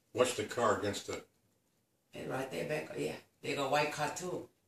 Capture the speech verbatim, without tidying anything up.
What's the car against the? And right there back, yeah, they got white car too.